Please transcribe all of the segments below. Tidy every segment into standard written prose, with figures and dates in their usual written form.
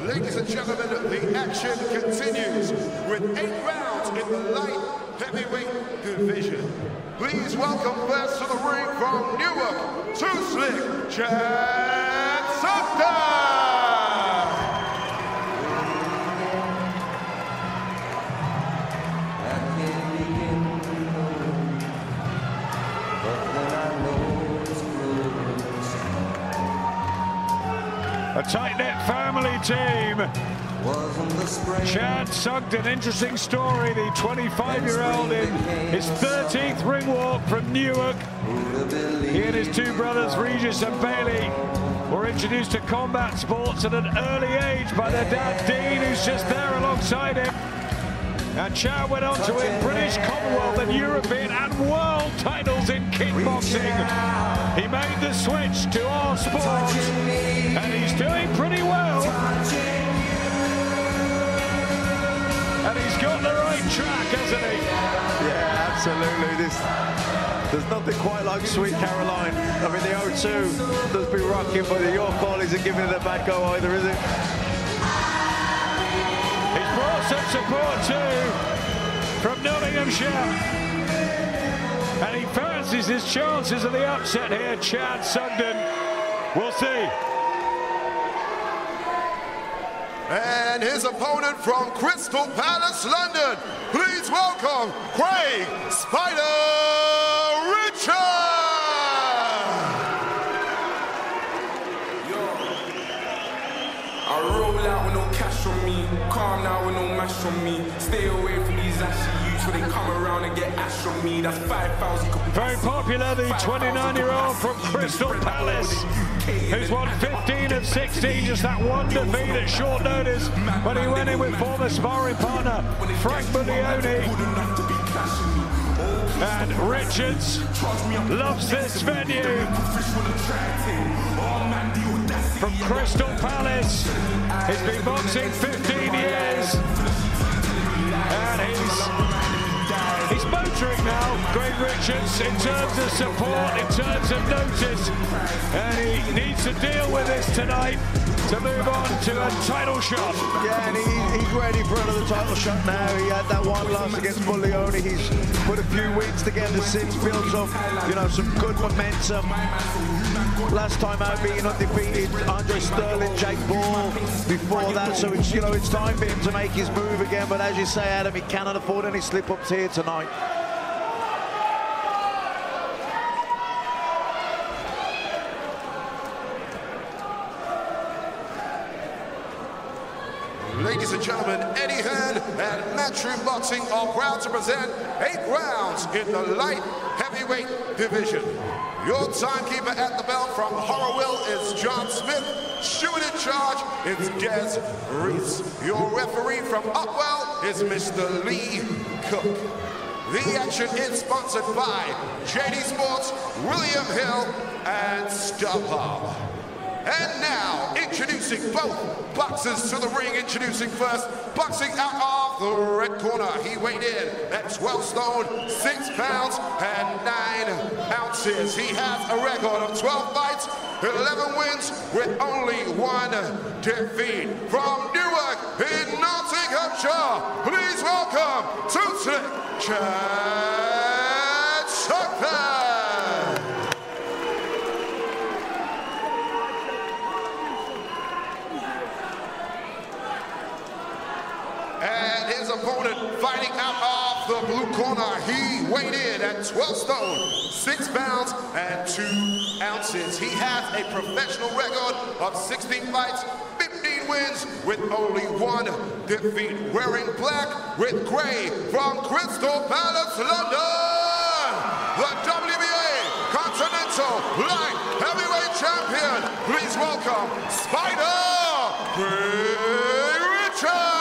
Ladies and gentlemen, the action continues with 8 rounds in the light heavyweight division. Please welcome first to the ring from Newark, Too Slick, Chad Sugden! A tight-knit family team. Chad Sugden, interesting story. The 25-year-old in his 13th ring walk from Newark. He and his 2 brothers, Regis and Bailey, were introduced to combat sports at an early age by their dad, Dean, who's just there alongside him. And Chad went on to win British, Commonwealth and European and world titles in kickboxing. He made the switch to our sport, and he's doing pretty well. And he's got the right track, hasn't he? Yeah, absolutely. There's nothing quite like Sweet Caroline. I mean, the O2 does be rocking, but the York Hall isn't giving it a bad go either, is it? He's brought some support too from Nottinghamshire. And he fancies his chances of the upset here, Chad Sugden. We'll see. And his opponent from Crystal Palace, London, please welcome Craig Spider Richard! I roll out with no cash on me, calm now with no mash on me. Stay away from these ashy youths when they come around and get ash on me. That's 5,000. Very popular, the 29-year-old from Crystal Palace, who's won 15 of 16, just that one defeat at short notice when he went in with former sparring partner Frank Buglioni. And Richards loves this venue. From Crystal Palace, he's been boxing 15 years, and he's motoring now, Craig Richards, in terms of support, in terms of notice, and he needs to deal with this tonight to move on to a title shot. Yeah, and he's ready for another title shot now. He had that one loss against Buglioni. He's put a few weeks together since, builds up, you know, some good momentum. Last time out being undefeated, Andre Sterling, Jake Paul before that, so it's, you know, it's time for him to make his move again. But as you say, Adam, he cannot afford any slip-ups here tonight. Ladies and gentlemen, Eddie Hearn and Matchroom Boxing are proud to present 8 rounds in the light heavyweight division. Your timekeeper at the bell from Horrorville is John Smith. Steward in charge is Des Reese. Your referee from Upwell is Mr. Lee Cook. The action is sponsored by JD Sports, William Hill, and StubHub. And now, introducing both boxers to the ring. Introducing first, boxing out of the red corner. He weighed in at 12 stone, 6 pounds and 9 ounces. He has a record of 12 fights, 11 wins with only 1 defeat. From Newark in Nottinghamshire, please welcome Too Slick, Chad Sugden. And his opponent fighting out of the blue corner, he weighed in at 12 stone, 6 pounds and 2 ounces. He has a professional record of 16 fights, 15 wins with only 1 defeat. Wearing black with gray from Crystal Palace, London, the WBA Continental Light Heavyweight Champion. Please welcome Spider Richard.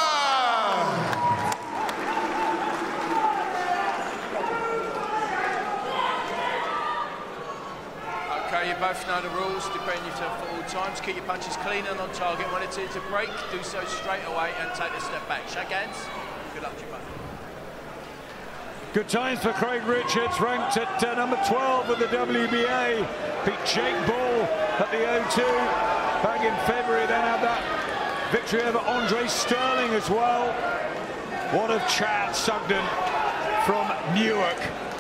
Okay, you both know the rules. Defend yourself at all times. Keep your punches clean and on target. When it's to break, do so straight away and take a step back. Shake hands. Good luck to you both. Good times for Craig Richards, ranked at number 12 of the WBA. Beat Jake Paul at the O2 back in February. Then had that victory over Andre Sterling as well. What of Chad Sugden from Newark?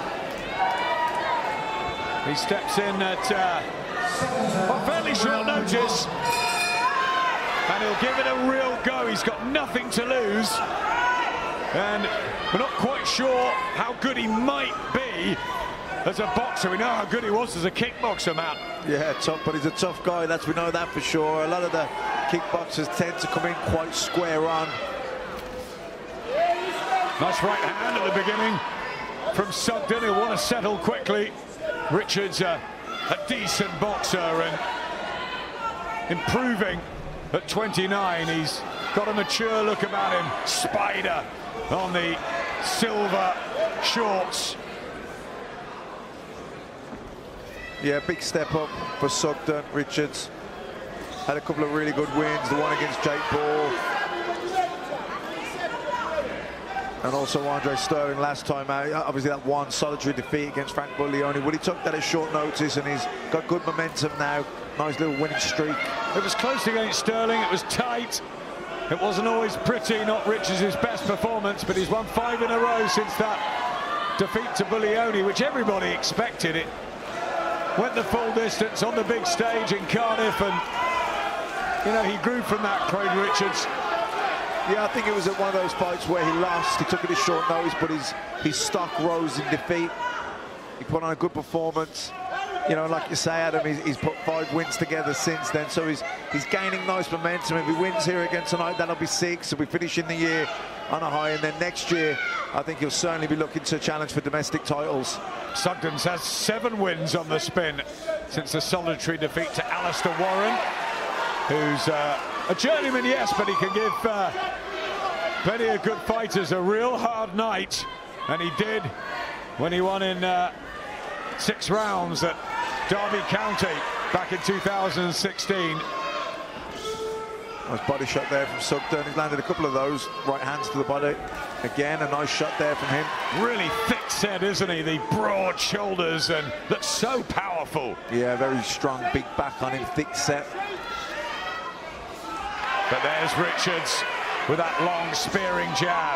He steps in at fairly short notice, and he'll give it a real go. He's got nothing to lose, and we're not quite sure how good he might be as a boxer. We know how good he was as a kickboxer, Matt. Yeah, tough, but he's a tough guy, we know that for sure. A lot of the kickboxers tend to come in quite square on. Nice right hand at the beginning from Sugden. He'll want to settle quickly. Richards, a decent boxer and improving at 29. He's got a mature look about him. Spider on the silver shorts. Yeah, big step up for Sugden. Richards had a couple of really good wins. The one against Jake Ball, and also Andre Sterling last time out. Obviously that one solitary defeat against Frank Buglioni. Well, he took that at short notice and he's got good momentum now. Nice little winning streak. It was close against Sterling, it was tight. It wasn't always pretty, not Richards' best performance, but he's won 5 in a row since that defeat to Buglioni, which everybody expected. It went the full distance on the big stage in Cardiff, and you know, he grew from that, Craig Richards. Yeah, I think it was at one of those fights where he lost. He took it at short notice, but his stock rose in defeat. He put on a good performance. You know, like you say, Adam, he's put 5 wins together since then, so he's gaining nice momentum. If he wins here again tonight, that'll be 6. So we finish in the year on a high, and then next year, I think he'll certainly be looking to challenge for domestic titles. Sugden's has 7 wins on the spin since the solitary defeat to Alistair Warren, who's a journeyman, yes, but he can give plenty of good fighters a real hard night, and he did when he won in 6 rounds at Derby County back in 2016. Nice body shot there from Sugden. He's landed a couple of those right hands to the body. Again, a nice shot there from him. Really thick set, isn't he? The broad shoulders, and looks so powerful. Yeah, very strong, big back on him, thick set. But there's Richards with that long spearing jab.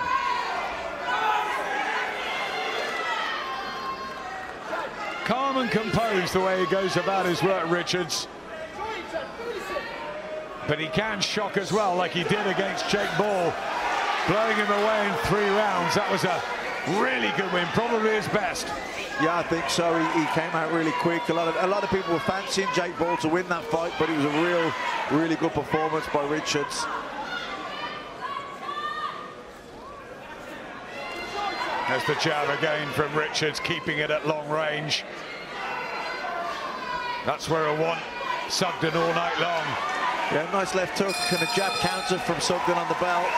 Calm and composed the way he goes about his work, Richards. But he can shock as well, like he did against Jake Ball, blowing him away in 3 rounds. That was a really good win, probably his best. Yeah, I think so. He came out really quick. A lot of people were fancying Jake Ball to win that fight, but it was a really good performance by Richards. There's the jab again from Richards, keeping it at long range. That's where I want Sugden all night long. Yeah, nice left hook and a jab counter from Sugden on the belt.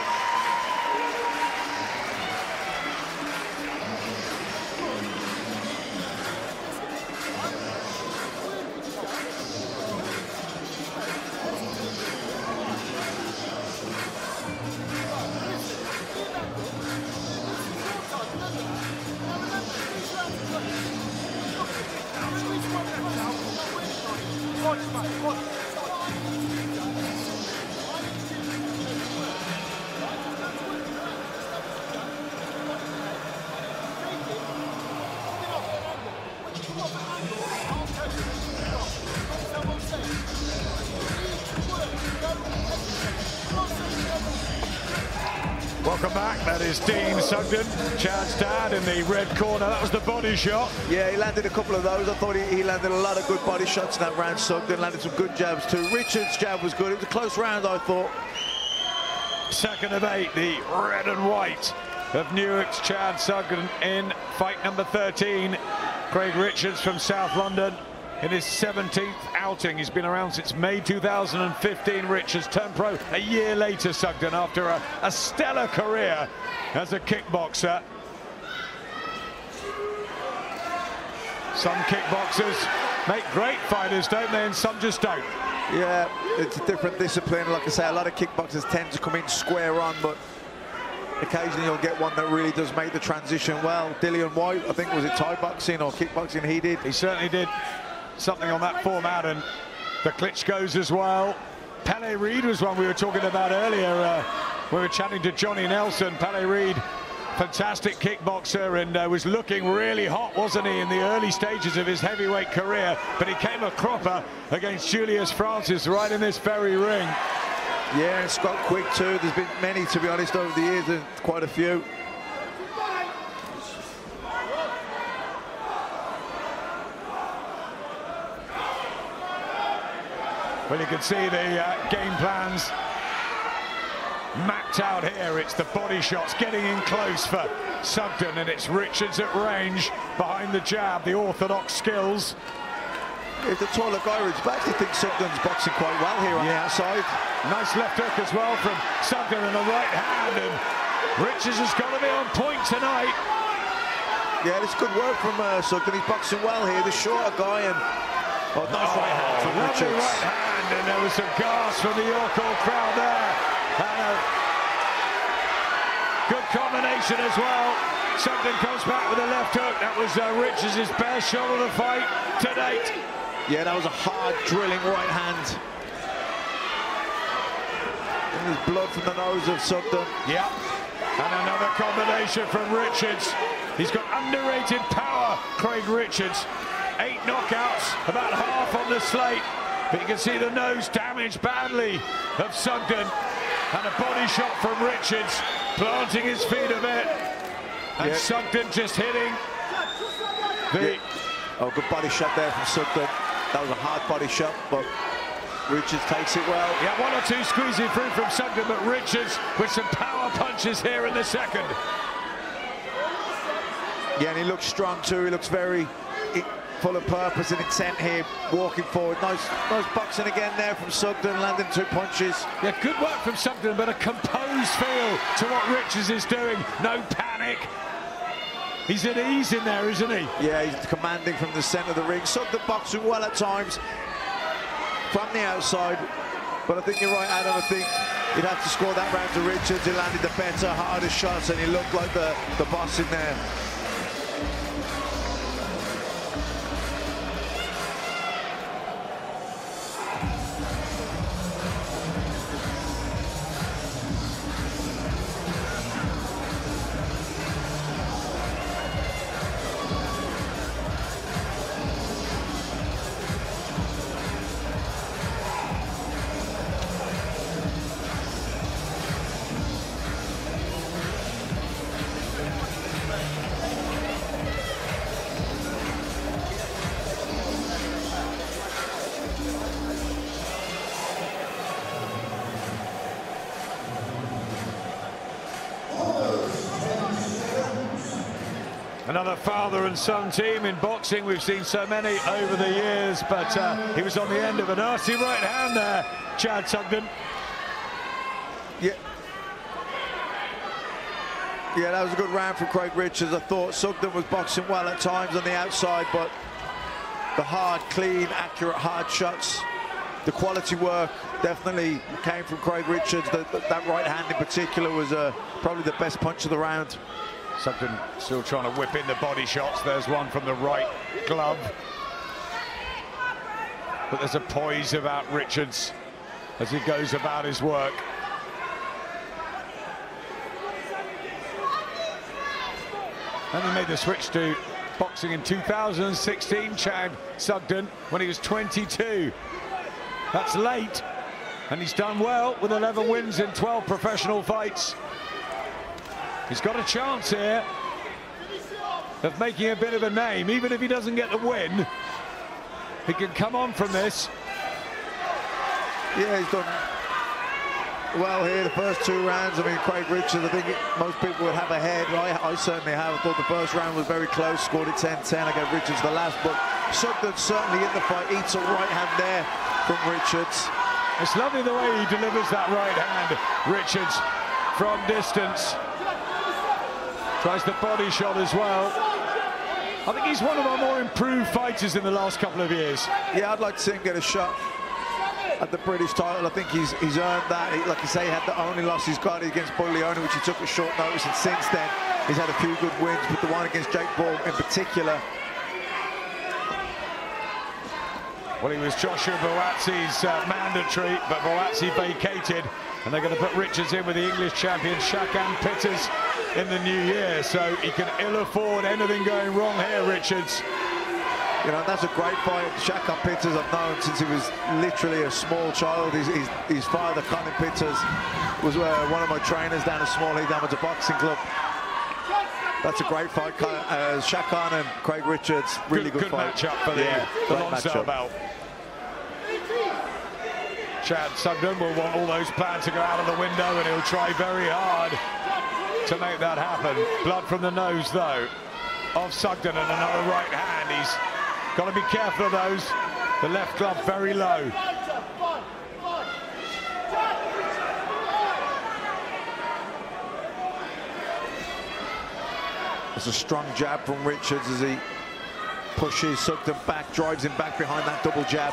Welcome back. That is Dean Sugden, Chad's dad, in the red corner. That was the body shot. Yeah, he landed a couple of those. I thought he landed a lot of good body shots in that round. Sugden landed some good jabs too. Richards' jab was good. It was a close round, I thought. 2nd of 8, the red and white of Newark's Chad Sugden in fight number 13. Craig Richards from South London in his 17th outing. He's been around since May 2015. Richards turned pro a year later, Sugden, after a stellar career as a kickboxer. Some kickboxers make great fighters, don't they? And some just don't. Yeah, it's a different discipline. Like I say, a lot of kickboxers tend to come in square on, but occasionally you'll get one that really does make the transition well. Dillian White, I think, was it Thai boxing or kickboxing? He did. He certainly did something on that format, and the Klitschko's as well. Pele Reid was one we were talking about earlier. We were chatting to Johnny Nelson. Pele Reid, fantastic kickboxer, and was looking really hot, wasn't he, in the early stages of his heavyweight career, but he came a cropper against Julius Francis right in this very ring. Yeah, and Scott Quick too. There's been many, to be honest, over the years, and quite a few. Well, you can see the game plans mapped out here. It's the body shots getting in close for Sugden, and it's Richards at range behind the jab, the orthodox skills. It's the taller guy, Rich, but I actually think Sugden's boxing quite well here on the outside. Nice left hook as well from Sugden and a right hand, and Richards has got to be on point tonight. Yeah, it's good work from Sugden. He's boxing well here, the shorter guy, and nice right hand from Richards. Right hand, and there was some gasp from the York Hall crowd there. And a good combination as well. Sugden comes back with a left hook. That was Richards' best shot of the fight to date. Yeah, that was a hard, drilling right hand. And there's blood from the nose of Sugden. Yeah, and another combination from Richards. He's got underrated power, Craig Richards. 8 knockouts, about half on the slate. But you can see the nose damaged badly of Sugden. And a body shot from Richards, planting his feet a bit. And Sugden just hitting the... Oh, good body shot there from Sugden. That was a hard body shot, but Richards takes it well. Yeah, 1 or 2 squeezing through from Sugden, but Richards with some power punches here in the second. Yeah, and he looks strong too. He looks very full of purpose and intent here, walking forward. Nice boxing again there from Sugden, landing 2 punches. Yeah, good work from Sugden, but a composed feel to what Richards is doing. No panic. He's at ease in there, isn't he? Yeah, he's commanding from the centre of the ring. Sugden boxing well at times from the outside, but I think you're right, Adam. I think he'd have to score that round to Richards. He landed the better, harder shots, and he looked like the boss in there. Another father and son team in boxing. We've seen so many over the years, but he was on the end of a nasty right hand there, Chad Sugden. Yeah, that was a good round from Craig Richards. I thought Sugden was boxing well at times on the outside, but the hard, clean, accurate, hard shots, the quality work definitely came from Craig Richards. That right hand in particular was probably the best punch of the round. Sugden still trying to whip in the body shots. There's one from the right glove. But there's a poise about Richards as he goes about his work. And he made the switch to boxing in 2016, Chad Sugden, when he was 22. That's late, and he's done well with 11 wins in 12 professional fights. He's got a chance here of making a bit of a name. Even if he doesn't get the win, he can come on from this. Yeah, he's done well here the first 2 rounds. I mean, Craig Richards, I think most people would have a head, right? I certainly have. I thought the first round was very close, scored it 10-10. I gave Richards the last, but Sugden certainly in the fight. Eats a right hand there from Richards. It's lovely the way he delivers that right hand, Richards, from distance. Tries the body shot as well. I think he's one of our more improved fighters in the last couple of years. Yeah, I'd like to see him get a shot at the British title. I think he's earned that. Like you say, he had the only loss he's got against Buglioni, which he took at short notice, and since then he's had a few good wins, but the one against Jake Paul in particular. Well, he was Joshua Buatsi's mandatory, but Buatsi vacated, and they're going to put Richards in with the English champion Shakan Pitters in the new year, so he can ill afford anything going wrong here, Richards. You know, that's a great fight. Shakan Pitters I've known since he was literally a small child. His father, Colin Pitters, was one of my trainers down at Small Heath Amateur Boxing Club. That's a great fight. Shakan and Craig Richards, really good fight. Matchup for the Lonsdale belt. Chad Sugden will want all those plans to go out of the window, and he'll try very hard to make that happen. Blood from the nose, though, of Sugden, and another right hand. He's got to be careful of those. The left glove very low. It's a strong jab from Richards as he pushes Sugden back, drives him back behind that double jab.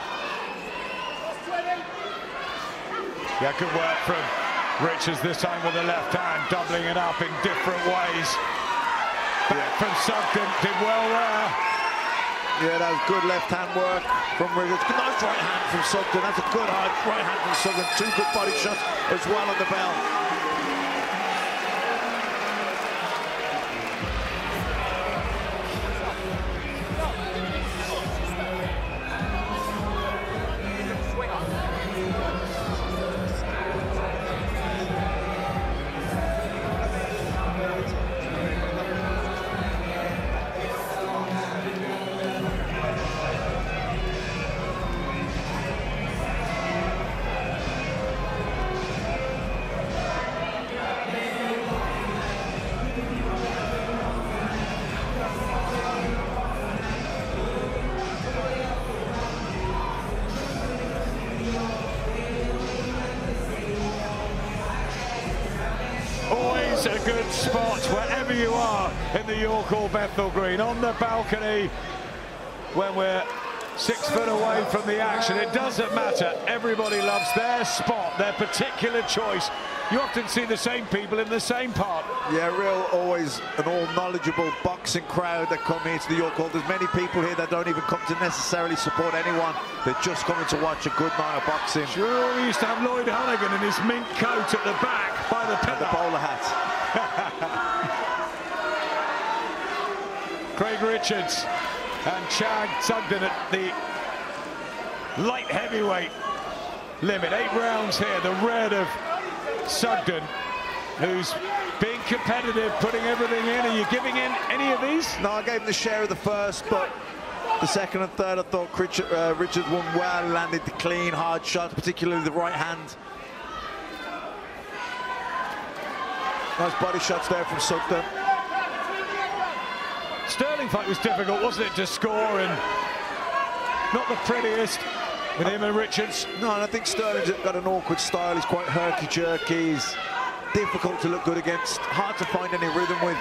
Yeah, good work from Richards this time with the left hand, doubling it up in different ways. Back from Sugden, did well there. Yeah, that was good left hand work from Richards. Nice right hand from Sugden. That's a good hard right hand from Sugden. Two good body shots as well on the bell. A good spot wherever you are in the York or Bethnal Green, on the balcony, when we're 6 foot away from the action. It doesn't matter. Everybody loves their spot, their particular choice. You often see the same people in the same part. Yeah, always an all-knowledgeable boxing crowd that come here to the York Hall. There's many people here that don't even come to necessarily support anyone. They're just coming to watch a good night of boxing. Sure, we used to have Lloyd Hunnigan in his mink coat at the back by the pillar. And the bowler hat. Craig Richards and Chad Sugden at the light heavyweight limit. 8 rounds here. The red of Sugden, who's being competitive, putting everything in. Are you giving in any of these? No, I gave him the share of the first, but the second and third, I thought Richards won well, landed the clean, hard shots, particularly the right hand. Nice body shots there from Sugden. Sterling fight was difficult, wasn't it, to score, and not the prettiest with him and Richards. No, and I think Sterling's got an awkward style. He's quite herky-jerky. He's difficult to look good against. Hard to find any rhythm with.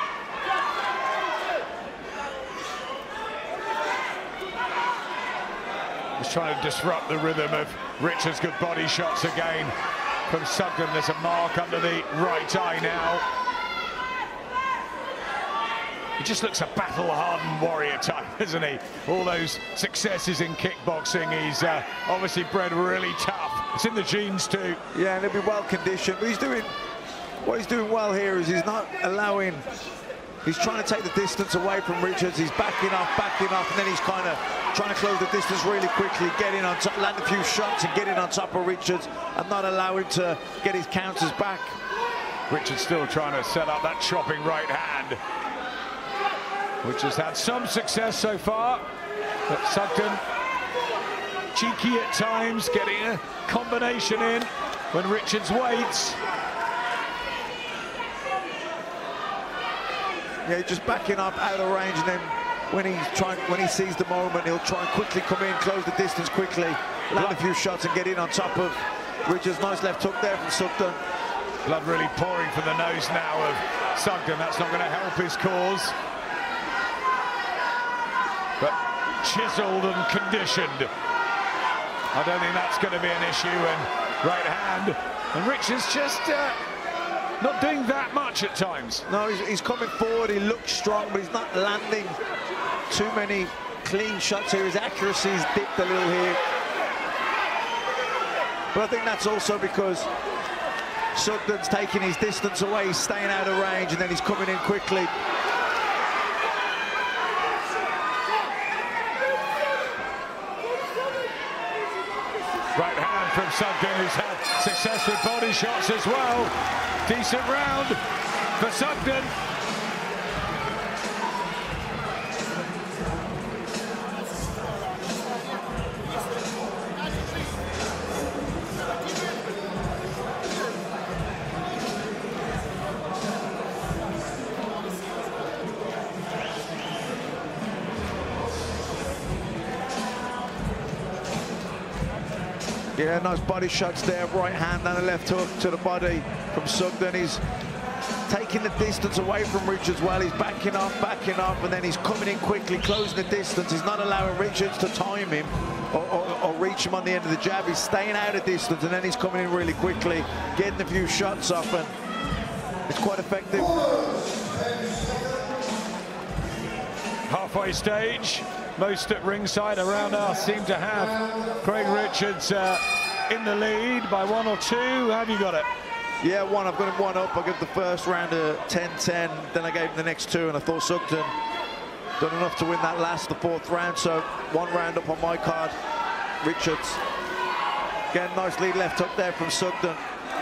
He's trying to disrupt the rhythm of Richards. Good body shots again from Sugden. There's a mark under the right eye now. He just looks a battle-hardened warrior type, isn't he? All those successes in kickboxing. He's obviously bred really tough. It's in the genes too. Yeah, and he'll be well conditioned. But what he's doing well here is he's not allowing. He's trying to take the distance away from Richards. He's backing off, and then he's kind of trying to close the distance really quickly, get in on top, land a few shots, and get in on top of Richards, and not allow him to get his counters back. Richards still trying to set up that chopping right hand, which has had some success so far. But Sugden, cheeky at times, getting a combination in when Richards waits. Yeah, just backing up out of range, and then when he sees the moment, he'll try and quickly come in, close the distance quickly, land a few shots, and get in on top of Richards. Nice left hook there from Sugden. Blood really pouring from the nose now of Sugden. That's not going to help his cause. But chiseled and conditioned. I don't think that's going to be an issue. And right hand. And Richards just not doing that much at times. No, he's coming forward. He looks strong, but he's not landing too many clean shots here. His accuracy's dipped a little here. But I think that's also because Sugden's taking his distance away, he's staying out of range, and then he's coming in quickly. Right hand from Sugden, who's had success with body shots as well. Decent round for Sugden. Yeah, nice body shots there, right hand and a left hook to the body from Sugden. He's taking the distance away from Richards while he's backing up, and then he's coming in quickly, closing the distance. He's not allowing Richards to time him or reach him on the end of the jab. He's staying out of distance, and then he's coming in really quickly, getting a few shots off, and it's quite effective. Halfway stage. Most at ringside around us seem to have Craig Richards in the lead by 1 or 2. How have you got it? Yeah, one. I've got him 1 up. I gave the first round a 10-10. Then I gave him the next 2, and I thought Sugden done enough to win that last, the 4th round. So 1 round up on my card. Richards. Again, nice lead left hook there from Sugden.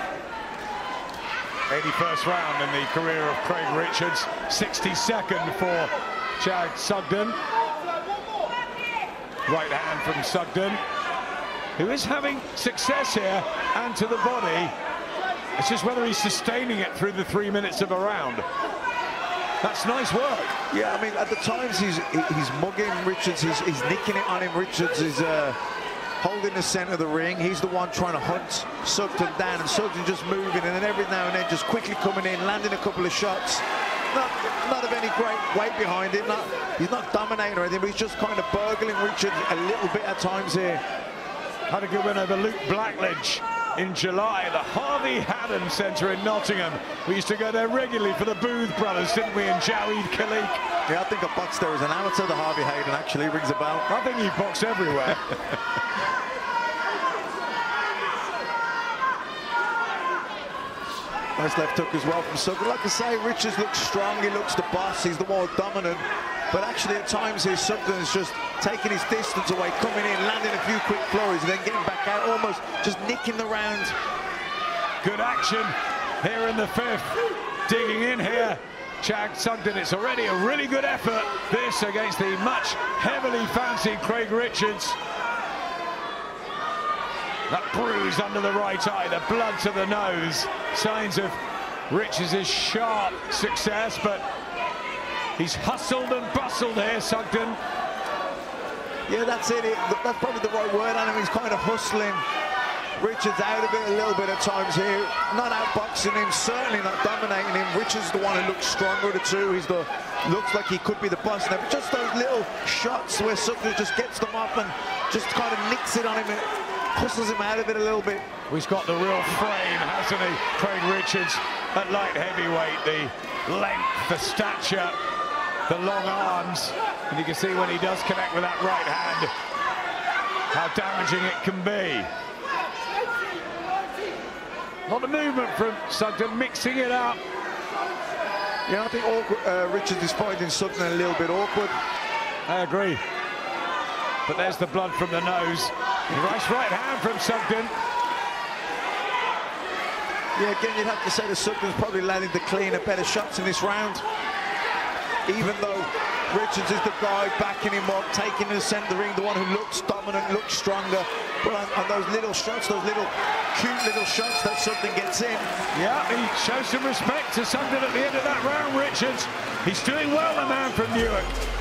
81st round in the career of Craig Richards. 62nd for Chad Sugden. Right hand from Sugden, who is having success here and to the body. It's just whether he's sustaining it through the 3 minutes of a round. That's nice work. Yeah, I mean, at the times he's mugging Richards, he's nicking it on him. Richards is holding the center of the ring. He's the one trying to hunt Sugden down, and Sugden just moving, and then every now and then just quickly coming in, landing a couple of shots. Not of any great weight behind it. He's not dominating or anything, but he's just kind of burgling Richards a little bit at times here. Had a good win over Luke Blackledge in July, the Harvey Haddon Centre in Nottingham. We used to go there regularly for the Booth brothers, didn't we, and Jawed Khalik. Yeah, I think I boxed there as an amateur, the Harvey Haddon actually rings a bell. I think you boxed everywhere. Nice left hook as well from Sugden. Like I say, Richards looks strong, he looks the boss, he's the more dominant. But actually at times here, Sugden's just taking his distance away, coming in, landing a few quick flurries, and then getting back out, almost just nicking the round. Good action here in the 5th. Digging in here, Chad Sugden. It's already a really good effort, this, against the much heavily fancied Craig Richards. That bruise under the right eye, the blood to the nose. Signs of Richards' sharp success, but he's hustled and bustled here, Sugden. Yeah, that's it. That's probably the right word on him. He's kind of hustling Richards out of it a little bit at times here. Not outboxing him, certainly not dominating him. Richards is the one who looks stronger of the two. Looks like he could be the boss now. But just those little shots where Sugden just gets them up and just kind of nicks it on him. Hustles him out of it a little bit. He's got the real frame, hasn't he, Craig Richards, at light heavyweight. The length, the stature, the long arms. And you can see when he does connect with that right hand, how damaging it can be. A lot of movement from Sugden, mixing it up. Yeah, I think Richards is finding Sugden a little bit awkward. I agree. But there's the blood from the nose. Nice right hand from Sugden. Yeah, again, you'd have to say that Sugden's probably landing the cleaner, better shots in this round. Even though Richards is the guy backing him up, taking the centre of the ring, the one who looks dominant, looks stronger. But on those little shots, those little cute little shots that Sugden gets in. Yeah, he shows some respect to Sugden at the end of that round, Richards. He's doing well, the man from Newark.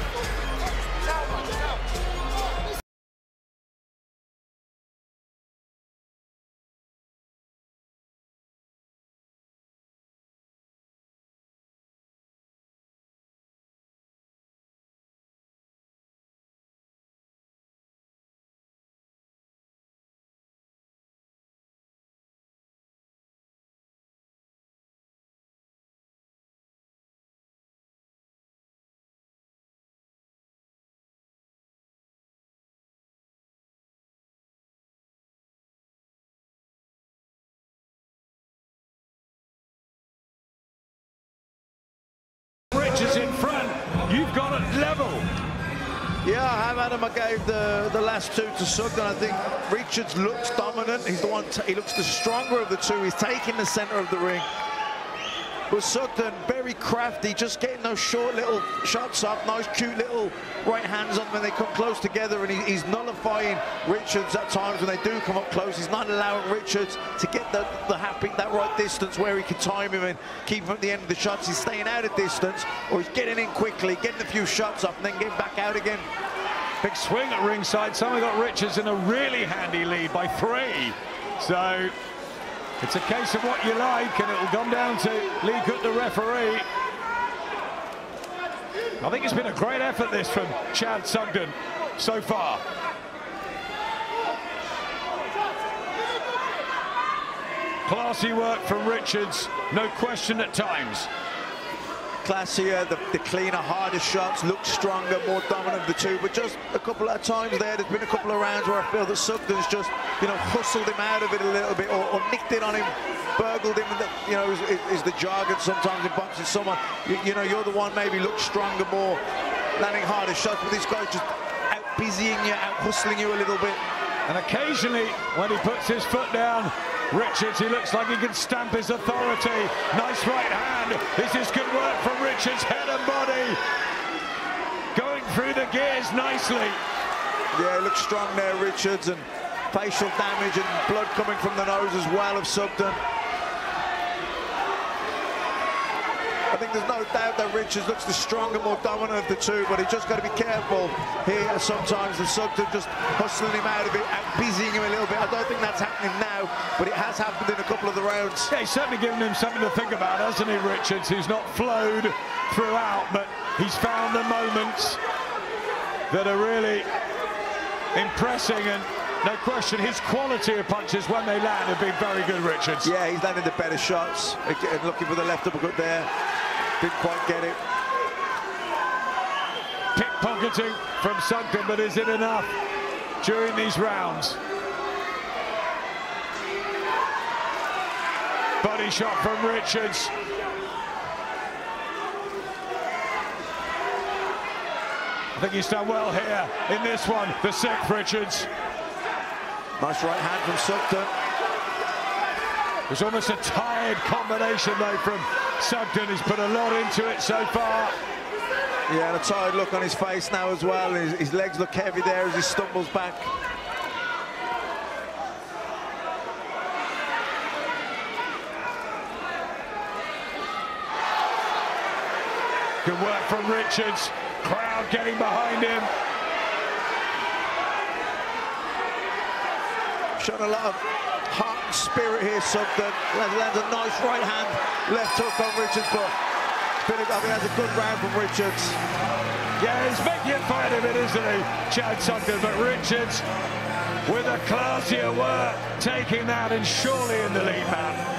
in front, you've got it level. Yeah, I have, Adam. I gave the last two to Sugden. I think Richards looks dominant. He's the one. He looks the stronger of the two. He's taking the center of the ring. But Sugden, very crafty, just getting those short little shots up, nice cute little right hands on when they come close together, and he's nullifying Richards at times when they do come up close. He's not allowing Richards to get that right distance where he can time him and keep him at the end of the shots. He's staying out of distance, or he's getting in quickly, getting a few shots up, and then getting back out again. Big swing at ringside. Someone got Richards in a really handy lead by 3. So it's a case of what you like, and it will come down to Lee Cook, the referee. I think it's been a great effort, this, from Chad Sugden so far. Classy work from Richards, no question at times. Classier, the cleaner, harder shots, look stronger, more dominant of the two, but just a couple of times there's been a couple of rounds where I feel that Sugden's just, you know, hustled him out of it a little bit, or nicked it on him, burgled him, you know, is the jargon sometimes in boxing. Someone, you know, you're the one maybe looks stronger, more landing harder shots, but this guy's just out busying you, out hustling you a little bit. And occasionally, when he puts his foot down, Richards, he looks like he can stamp his authority. Nice right hand. This is good work from Richards, head and body. Going through the gears nicely. Yeah, he looks strong there, Richards, and facial damage and blood coming from the nose as well of Sugden. I think there's no doubt that Richards looks the stronger, more dominant of the two, but he's just got to be careful here sometimes. The Sugden just hustling him out of it, out busying him a little bit. I don't think that's happening now, but it has happened in a couple of the rounds. Yeah, he's certainly given him something to think about, hasn't he, Richards? He's not flowed throughout, but he's found the moments that are really impressing, and no question, his quality of punches when they land have been very good, Richards. Yeah, he's landing the better shots. Again, looking for the left uppercut there. Didn't quite get it. Pickpocketing from Sugden, but is it enough during these rounds? Body shot from Richards. I think he's done well here in this one. The 6th, Richards. Nice right hand from Sugden. It was almost a tired combination, though, from Sugden. He's put a lot into it so far. Yeah, and a tired look on his face now as well. His legs look heavy there as he stumbles back. Good work from Richards. Crowd getting behind him. Showing a lot of heart and spirit here, Sugden. Lands a nice right hand, left hook on Richards, but I think that's a good round from Richards. Yeah, he's making a fight of it, isn't he, Chad Sugden? But Richards, with a classier work, taking that and surely in the lead, man.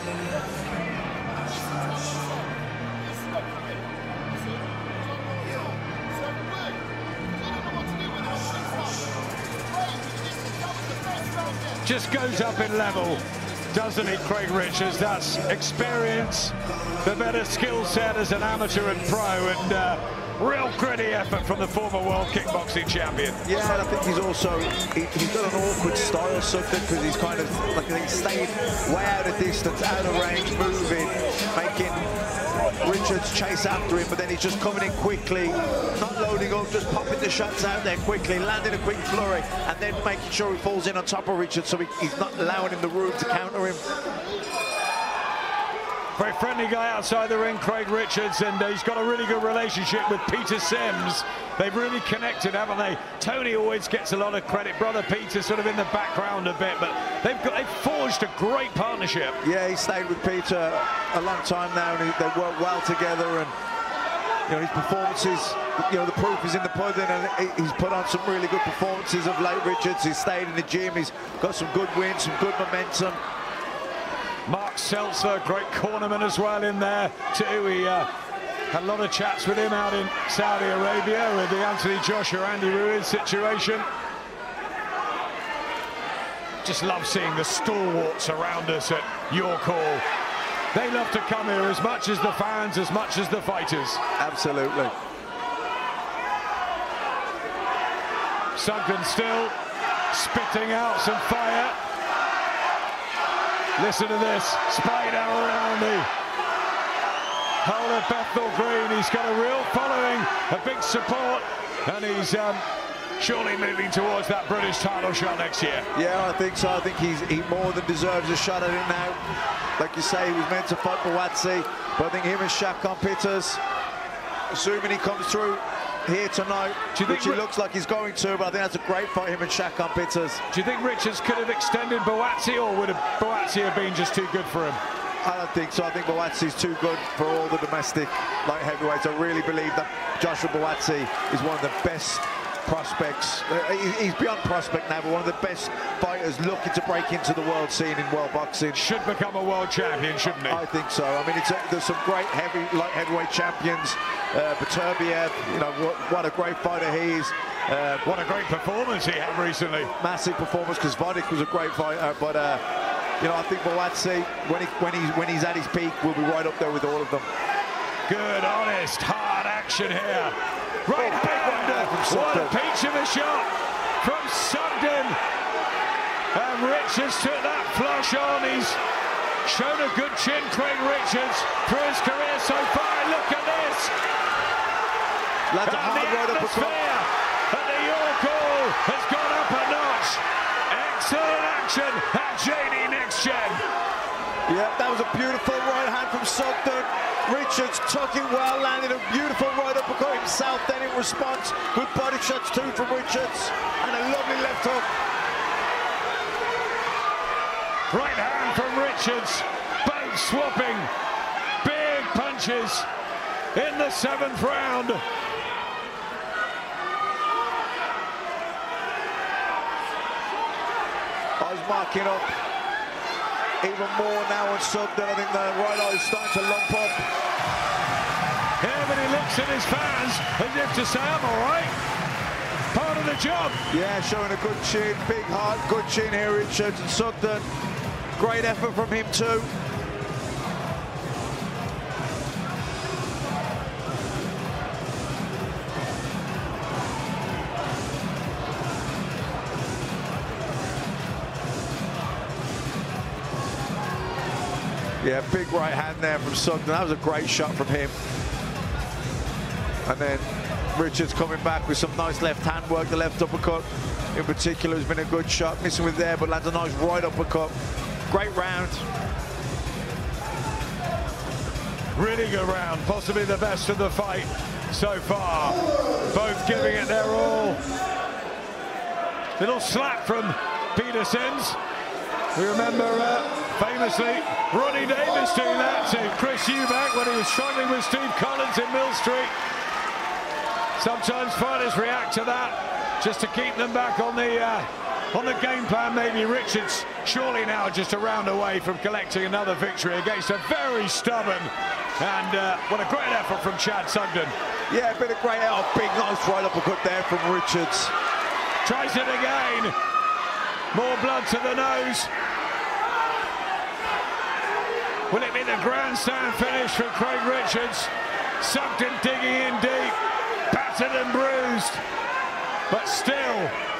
Just goes up in level, doesn't it, Craig Richards? That's experience, the better skill set as an amateur and pro, and real gritty effort from the former world kickboxing champion. Yeah, and I think he's also, he's got an awkward style, Sugden, because he's kind of, like, he's staying way out of distance, out of range, moving, making Richards chase after him, but then he's just coming in quickly, not loading up, just popping the shots out there quickly, landing a quick flurry, and then making sure he falls in on top of Richards, so he's not allowing him the room to counter him. Very friendly guy outside the ring, Craig Richards, and he's got a really good relationship with Peter Sims. They've really connected, haven't they? Tony always gets a lot of credit. Brother Peter sort of in the background a bit, but they've forged a great partnership. Yeah, he stayed with Peter a long time now, and they work well together, and you know, his performances, you know, the proof is in the pudding, and he's put on some really good performances of late, Richards. He's stayed in the gym, he's got some good wins, some good momentum. Mark Seltzer, great cornerman as well in there too. He had a lot of chats with him out in Saudi Arabia with the Anthony Joshua, Andy Ruiz situation. Just love seeing the stalwarts around us at York Hall. They love to come here as much as the fans, as much as the fighters. Absolutely. Sugden still spitting out some fire. Listen to this, spider around the whole of Bethnal Green. He's got a real following, a big support, and he's surely moving towards that British title shot next year. Yeah, I think so. I think he more than deserves a shot at it now. Like you say, he was meant to fight Buatsi, but I think him and Shakon Peters, assuming he comes through here tonight, which he looks like he's going to, but I think that's a great fight, him and Shakon Peters. Do you think Richards could have extended Buatsi, or would Buatsi have been just too good for him? I don't think so. I think Buatsi's too good for all the domestic light heavyweights. I really believe that Joshua Buatsi is one of the best prospects. He's beyond prospect now, but one of the best fighters looking to break into the world scene in world boxing. Should become a world champion, shouldn't he? I think so. I mean, there's some great light heavyweight champions. Baturbiev, you know, what a great fighter he is. What a great performance he had recently. Massive performance, because Vodik was a great fighter, but you know, I think Buatsi, when he's at his peak, will be right up there with all of them. Good, honest, hard action here. Right hand, what a peach of a shot from Sugden. And Richards took that flush on. He's shown a good chin, Craig Richards, through his career so far. Look at this. That's a hard right uppercut. At the York Hall has gone up a notch. Excellent action at JD Next Gen. Yeah, that was a beautiful right hand from Sugden. Richards took it well, landed a beautiful right uppercut himself, then in response, good body shots too from Richards, and a lovely left hook. Right hand from Richards, both swapping, big punches in the 7th round. I was marking up even more now on Sugden. I think the right eye is starting to lump up. Yeah, but he looks at his fans as if to say, I'm all right. Part of the job. Yeah, showing a good chin, big heart, good chin here, Richards. And Sugden, great effort from him too. Yeah, big right hand there from Sugden. That was a great shot from him. And then Richards coming back with some nice left hand work. The left uppercut in particular has been a good shot. Missing with there, but lands a nice right uppercut. Great round. Really good round. Possibly the best of the fight so far. Both giving it their all. Little slap from Petersons. We remember famously Ronnie Davis doing that to Chris Eubank when he was struggling with Steve Collins in Mill Street. Sometimes fighters react to that just to keep them back on the game plan. Maybe Richards surely now just a round away from collecting another victory against a very stubborn and what a great effort from Chad Sugden. Yeah, a bit of great out, big nice right uppercut there from Richards. Tries it again. More blood to the nose. Will it be the grandstand finish for Craig Richards? Sugden digging in deep, battered and bruised, but still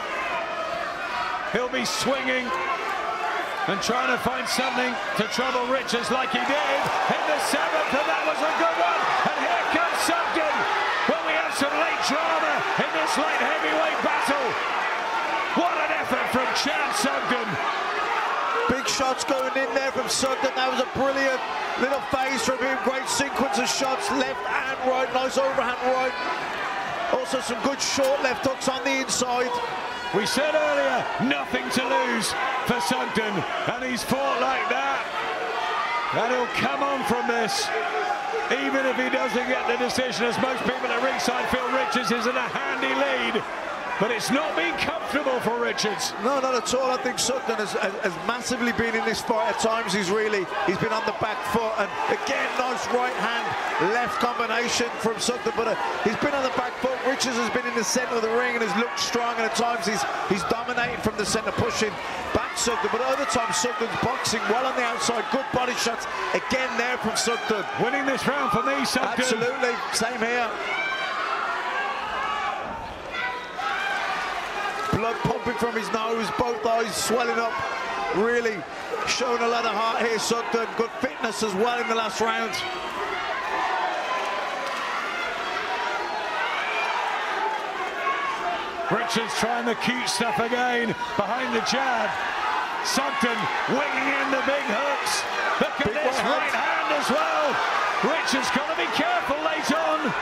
he'll be swinging and trying to find something to trouble Richards like he did in the 7th, and that was a good one. And here comes Sugden. Well, we have some late drama in this light heavyweight battle. What an effort from Chad Sugden. Big shots going in there from Sugden. That was a brilliant little phase from him. Great sequence of shots, left and right. Nice overhand right. Also some good short left hooks on the inside. We said earlier, nothing to lose for Sugden, and he's fought like that. And he'll come on from this, even if he doesn't get the decision, as most people at ringside feel Richards is in a handy lead. But it's not been comfortable for Richards. No, not at all. I think Sugden has massively been in this fight. At times he's been on the back foot. And again, nice right hand, left combination from Sugden. But he's been on the back foot. Richards has been in the center of the ring and has looked strong. And at times he's dominating from the center, pushing back Sugden, but at other times Sugden's boxing well on the outside. Good body shots again there from Sugden. Winning this round for me, Sugden. Absolutely, same here. Blood pumping from his nose, both eyes swelling up. Really showing a lot of heart here, Sugden. Good fitness as well in the last round. Richards trying the cute stuff again, behind the jab. Sugden winging in the big hooks. Look at this right hand as well. Richards got to be careful late on.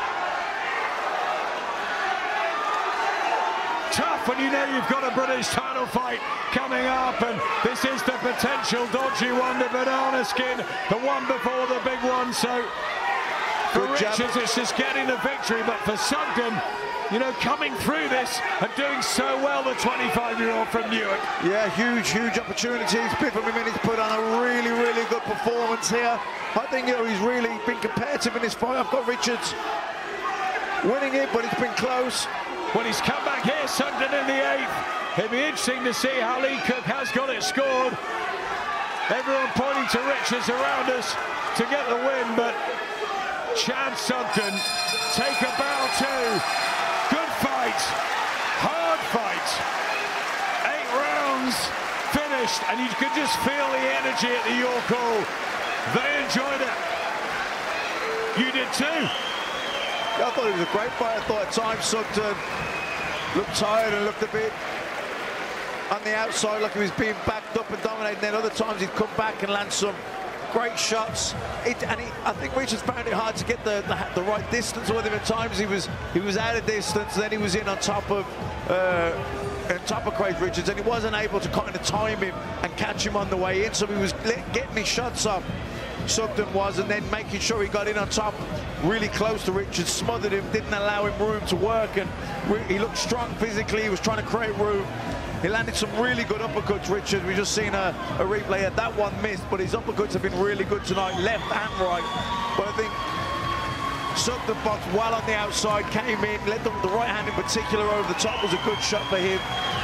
Tough when you know you've got a British title fight coming up, and this is the potential dodgy one, the banana skin, the one before the big one. So for Richards, it's just getting the victory, but for Sugden, you know, coming through this and doing so well, the 25-year-old from Newark. Yeah, huge opportunities. Big for him, and he's put on a really good performance here. I think, you know, he's really been competitive in this fight. I've got Richards winning it, but it's been close. When he's come back here, Sugden in the 8th. It'll be interesting to see how Lee Cook has got it scored. Everyone pointing to Richards around us to get the win, but Chad Sugden take a bow too. Good fight, hard fight. 8 rounds finished, and you could just feel the energy at the York Hall. They enjoyed it. You did too. I thought it was a great fight. I thought at times Sugden looked tired and looked a bit on the outside, like he was being backed up and dominated. Then other times he'd come back and land some great shots. I think Richards found it hard to get the right distance with him. At times he was out of distance, then he was in on top of Craig Richards, and he wasn't able to kind of time him and catch him on the way in. So he was getting his shots off, Sugden was, and then making sure he got in on top really close to Richards, smothered him, didn't allow him room to work, and he looked strong physically. He was trying to create room. He landed some really good uppercuts, Richards. We've just seen a replay of that one missed, but his uppercuts have been really good tonight, left and right. But I think Sugden boxed well on the outside, came in, led the right hand in particular over the top, was a good shot for him.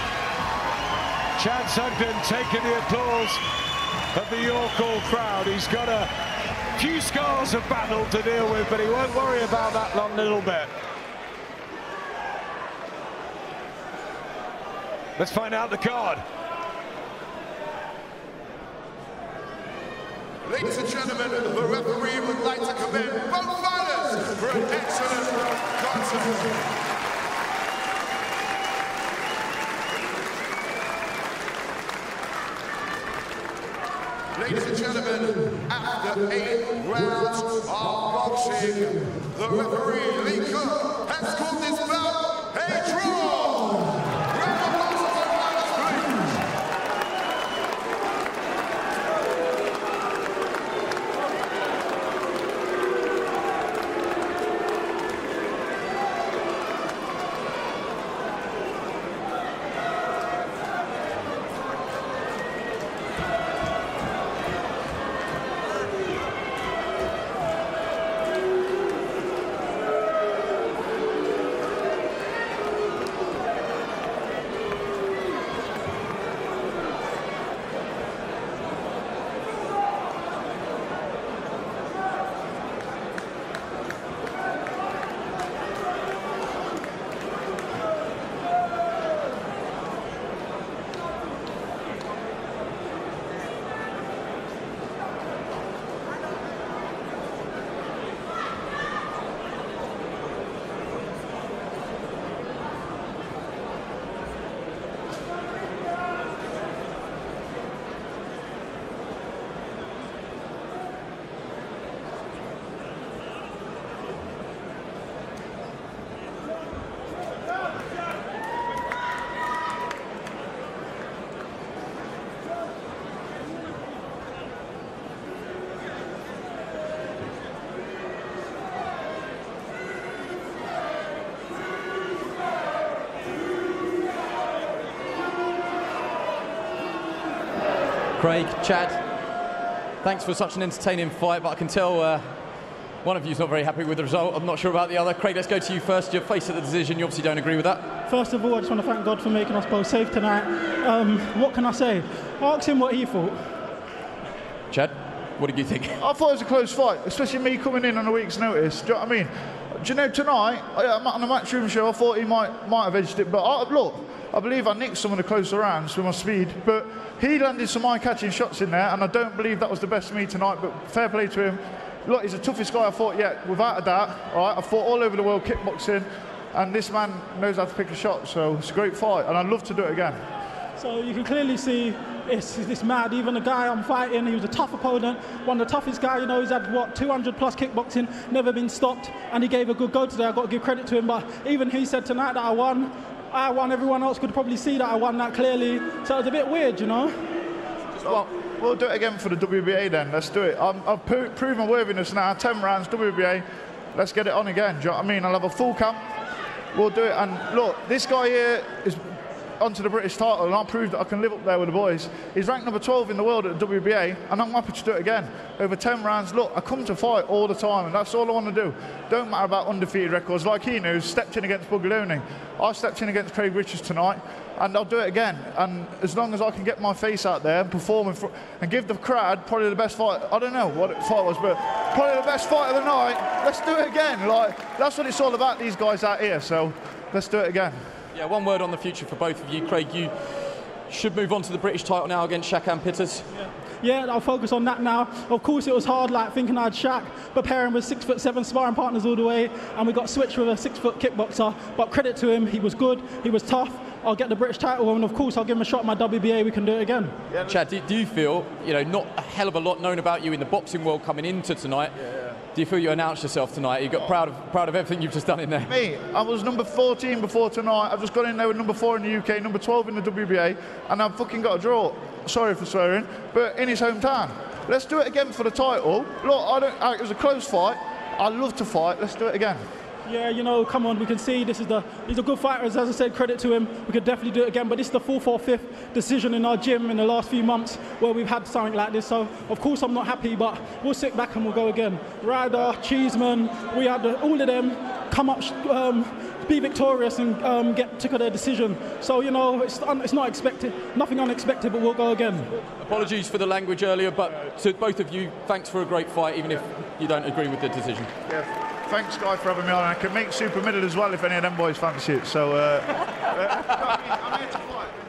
Chad Sugden taking the applause of the York Hall crowd. He's got a few scars of battle to deal with, but he won't worry about that one little bit. Let's find out the card. Ladies and gentlemen, the referee would like to commend both fighters for an excellent contest. Ladies and gentlemen, after 8 rounds of boxing, the referee, Lee Cook, has called this bout a draw. Round of applause for the fighters, please. Craig, Chad, thanks for such an entertaining fight, but I can tell One of you's not very happy with the result. I'm not sure about the other. Craig, let's go to you first. Your face at the decision. You obviously don't agree with that. First of all, I just want to thank God for making us both safe tonight. What can I say? Ask him what he thought. Chad, what did you think? I thought it was a close fight, especially me coming in on a week's notice. Do you know what I mean? Do you know, tonight, on the Matchroom show, I thought he might have edged it. But look, I believe I nicked some of the closer rounds with my speed. But he landed some eye-catching shots in there, and I don't believe that was the best of me tonight. But fair play to him. Look, he's the toughest guy I fought yet, without a doubt. All right, I fought all over the world kickboxing, and this man knows how to pick a shot. So it's a great fight, and I'd love to do it again. So you can clearly see it's mad. Even the guy I'm fighting, he was a tough opponent, one of the toughest guys. You know, he's had, what, 200 plus kickboxing, never been stopped, and he gave a good go today. I've got to give credit to him, but even he said tonight that I won. Everyone else could probably see that I won that clearly, so it was a bit weird, you know. Well, we'll do it again for the WBA then. Let's do it. I've proved my worthiness now. 10 rounds, WBA. Let's get it on again. Do you know what I mean? I'll have a full camp. We'll do it. And look, this guy here is onto the British title, and I'll prove that I can live up there with the boys. He's ranked number 12 in the world at the WBA, and I'm happy to do it again. Over 10 rounds. Look, I come to fight all the time, and that's all I want to do. Don't matter about undefeated records. Like he knows, stepped in against Buglioni. I stepped in against Craig Richards tonight, and I'll do it again. And as long as I can get my face out there and perform and give the crowd probably the best fight. I don't know what fight was, but probably the best fight of the night. Let's do it again. Like, that's what it's all about, these guys out here. So let's do it again. Yeah, one word on the future for both of you. Craig, you should move on to the British title now against Shakan Pitters. Yeah, I'll focus on that now. Of course, it was hard, like thinking I had Shaq, but pairing with 6'7" sparring partners all the way, and we got switched with a 6-foot kickboxer. But credit to him, he was good, he was tough. I'll get the British title, and of course, I'll give him a shot at my WBA. We can do it again. Yeah. Chad, do you feel, you know, not a hell of a lot known about you in the boxing world coming into tonight? Do you feel you announced yourself tonight? You got proud of everything you've just done in there? Me, I was number 14 before tonight. I've just got in there with number 4 in the UK, number 12 in the WBA, and I've fucking got a draw. Sorry for swearing, but in his hometown. Let's do it again for the title. Look, it was a close fight. I love to fight. Let's do it again. Yeah, you know, come on, we can see he's a good fighter. As I said, credit to him. We could definitely do it again, but this is the 4th or 5th decision in our gym in the last few months where we've had something like this. So, of course, I'm not happy, but we'll sit back and we'll go again. Ryder, Cheeseman, we had all of them come up, be victorious and get took their decision. So, you know, it's not expected, nothing unexpected, but we'll go again. Apologies for the language earlier, but to both of you, thanks for a great fight, even if you don't agree with the decision. Yeah. Thanks, Guy, for having me on. I can make super middle as well if any of them boys fancy it. So, I'm here to fight.